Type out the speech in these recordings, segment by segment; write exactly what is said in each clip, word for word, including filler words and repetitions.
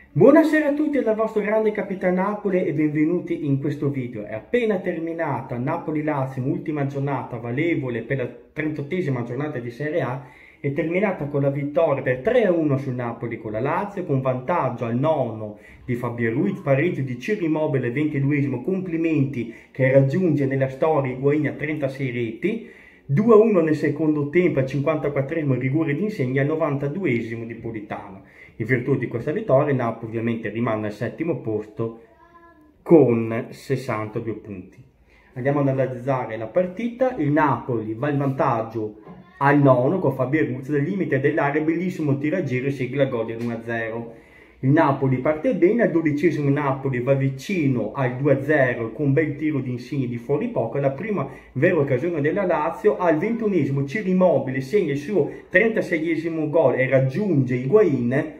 Buonasera a tutti dal vostro grande Capitano Napoli e benvenuti in questo video. È appena terminata Napoli-Lazio, ultima giornata valevole per la trentottesima giornata di Serie A, è terminata con la vittoria per tre a uno sul Napoli con la Lazio, con vantaggio al nono di Fabio Ruiz, pareggio di Ciro Immobile, ventiduesimo, complimenti che raggiunge nella storia Higuaín a trentasei reti, due a uno nel secondo tempo, al cinquantaquattresimo rigore di Insigne, al novantaduesimo di Politano. In virtù di questa vittoria, Napoli ovviamente rimane al settimo posto con sessantadue punti. Andiamo ad analizzare la partita. Il Napoli va in vantaggio al nono con Fabio Ruiz dal limite dell'area, bellissimo tiraggiro e sigla gol del uno a zero. Il Napoli parte bene, al dodicesimo Napoli va vicino al due a zero con un bel tiro di Insigne di fuori poco, la prima vera occasione della Lazio. Al ventunesimo Ciro Immobile segna il suo trentaseiesimo gol e raggiunge Higuaín.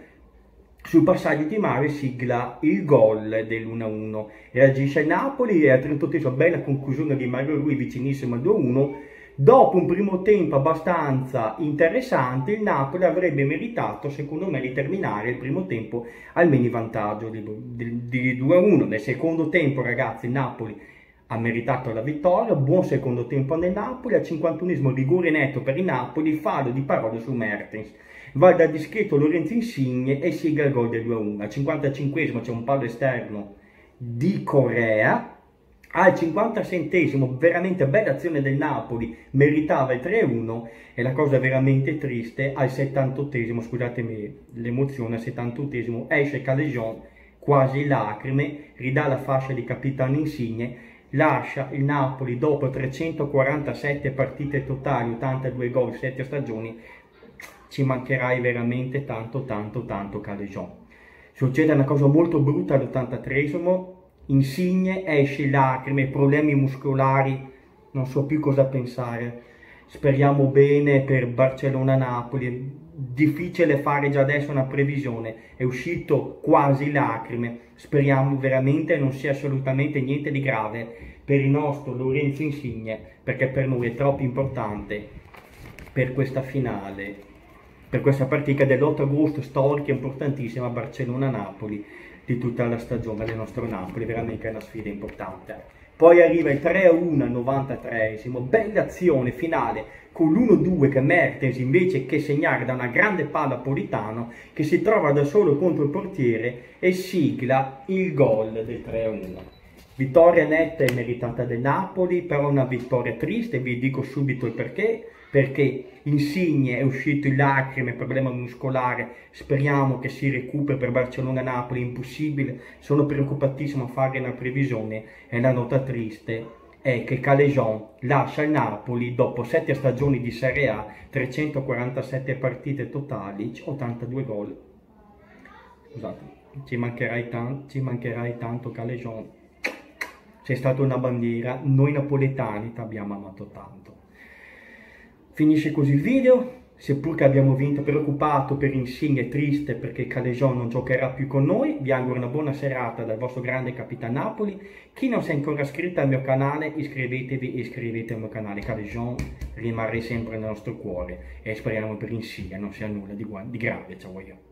Sul passaggio di Mare sigla il gol dell'uno a uno. Reagisce il Napoli e al trentottesimo bella conclusione di Mario Rui vicinissimo al due a uno. Dopo un primo tempo abbastanza interessante, il Napoli avrebbe meritato, secondo me, di terminare il primo tempo almeno in vantaggio di, di, di due a uno. Nel secondo tempo, ragazzi, il Napoli ha meritato la vittoria, buon secondo tempo nel Napoli, al cinquantunesimo rigore netto per il Napoli, fallo di Parolo su Mertens. Va da discreto Lorenzo Insigne e sigla il gol del due a uno. Al cinquantacinquesimo c'è un palo esterno di Correa. Al cinquantasettesimo veramente bella azione del Napoli, meritava il tre a uno. E la cosa veramente triste, al settantottesimo, scusatemi l'emozione, al settantottesimo esce Calejon, quasi lacrime, ridà la fascia di capitano Insigne, lascia il Napoli dopo trecentoquarantasette partite totali, ottantadue gol, sette stagioni. Ci mancherai veramente tanto tanto tanto Calejon. Succede una cosa molto brutta all'ottantatreesimo, Insigne esce lacrime, problemi muscolari, non so più cosa pensare. Speriamo bene per Barcellona-Napoli, difficile fare già adesso una previsione, è uscito quasi lacrime, speriamo veramente non sia assolutamente niente di grave per il nostro Lorenzo Insigne, perché per noi è troppo importante per questa finale, per questa partita dell'otto agosto, storica importantissima, Barcellona-Napoli, di tutta la stagione del nostro Napoli, veramente è una sfida importante. Poi arriva il tre a uno al novantatreesimo, bella azione finale con l'uno a due che Mertens, invece che segnare da una grande palla Politano, che si trova da solo contro il portiere e sigla il gol del tre a uno. Vittoria netta e meritata del Napoli, però una vittoria triste, vi dico subito il perché. Perché Insigne è uscito in lacrime, problema muscolare, speriamo che si recuperi per Barcellona-Napoli, impossibile, sono preoccupatissimo a fare una previsione. E la nota triste è che Calejon lascia il Napoli dopo sette stagioni di Serie A, trecentoquarantasette partite totali, ottantadue gol. Scusate, ci mancherai, tan ci mancherai tanto Calejon, sei stata una bandiera, noi napoletani ti abbiamo amato tanto. Finisce così il video, seppur che abbiamo vinto, preoccupato per Insigne, triste perché Calejon non giocherà più con noi. Vi auguro una buona serata dal vostro grande Capitano Napoli. Chi non si è ancora iscritto al mio canale, iscrivetevi e iscrivetevi al mio canale. Calejon rimarrà sempre nel nostro cuore e speriamo per Insigne non sia nulla di, di grave. Ciao io.